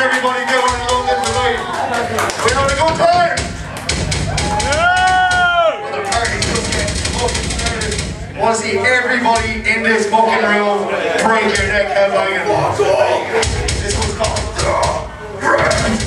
everybody doing in London tonight? We having a good time? Well, the party's just getting fucking started. I want to see everybody in this fucking room break your neck headbanging. This one's called The Red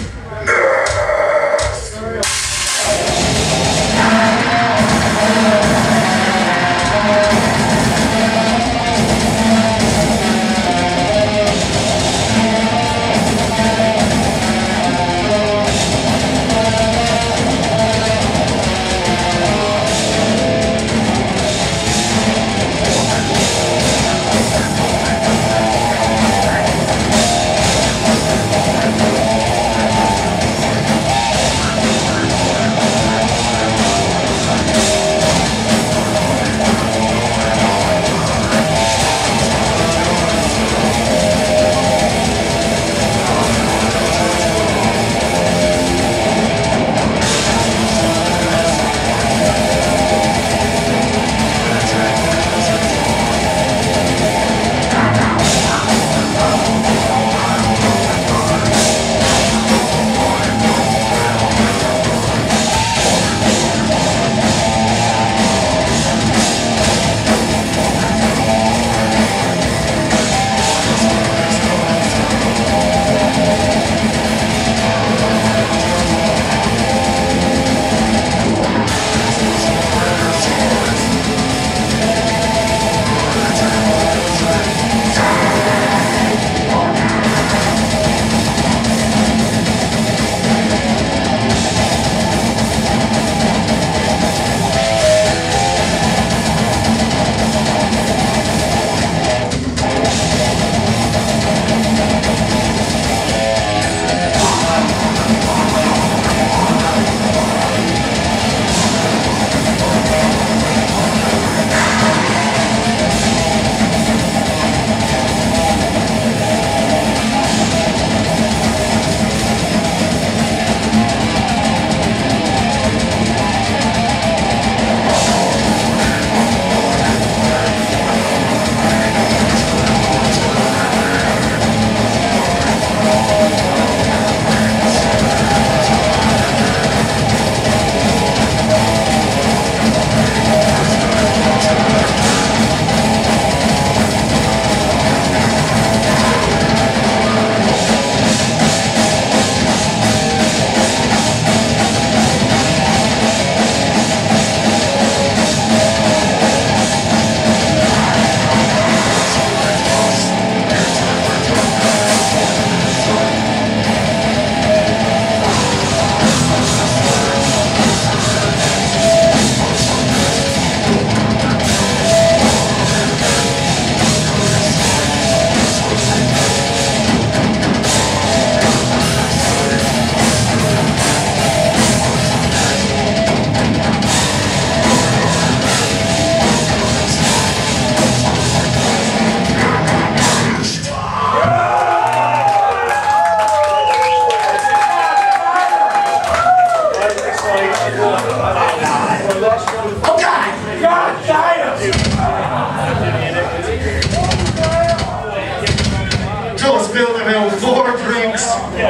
just spilled about 4 drinks. You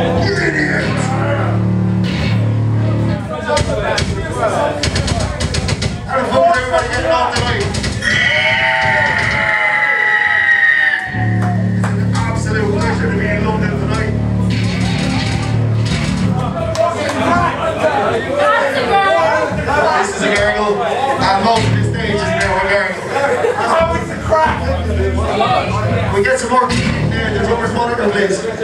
idiot! How the fuck is everybody getting off tonight? It's an absolute pleasure to be in London tonight. This is a gurgle, and most of the stage is now a gurgle. That's always the crack. We get some more tea in there, the drummer's monitor, please. What's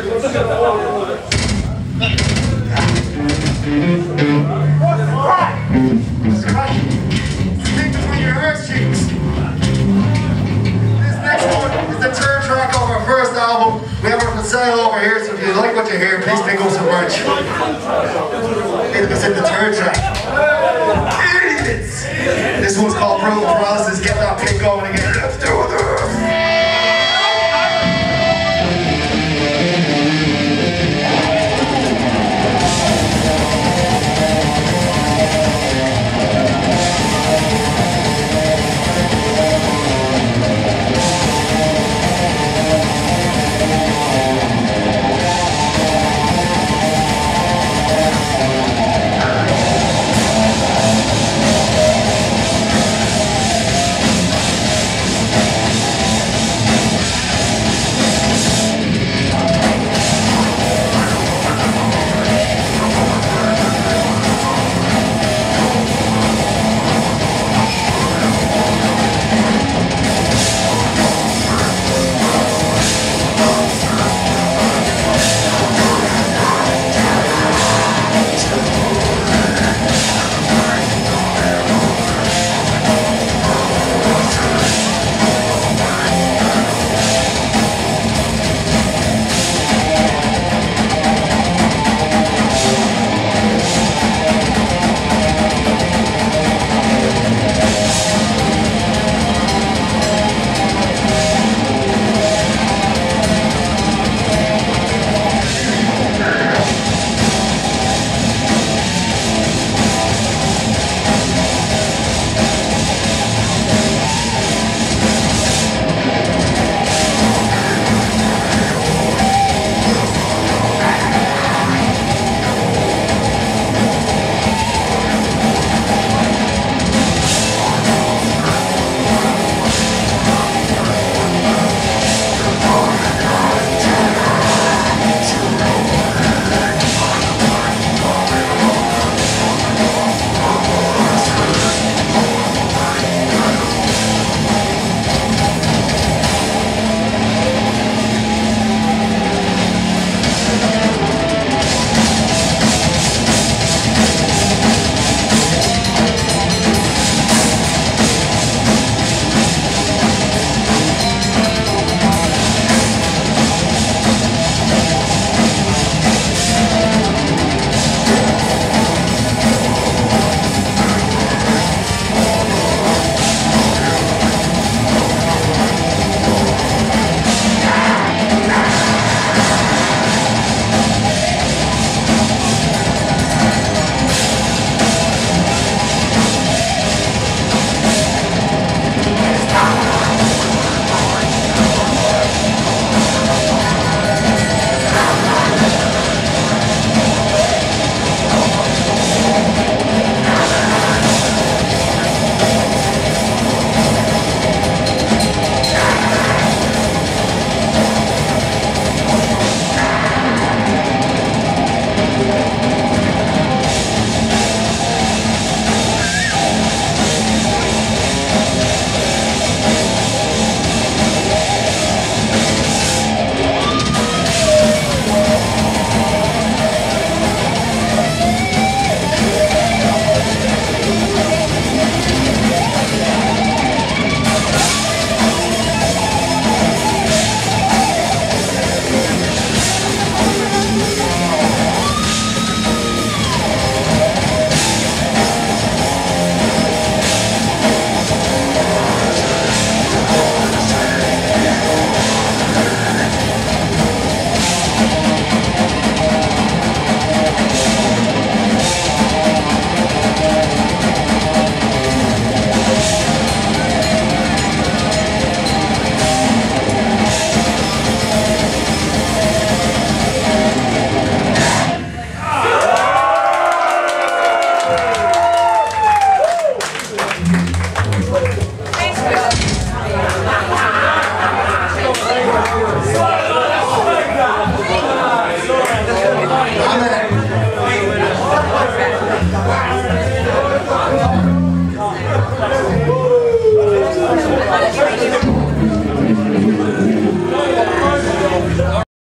the crack? What's the crack? Stick between your arse cheeks. This next one is the 3rd track of our first album. We have it for sale over here, so if you like what you hear, please pick up some merch. It's in the 3rd track. Idiots! This one's called Brutal Paralysis. Get that pick going again. Let's do it. Fuck.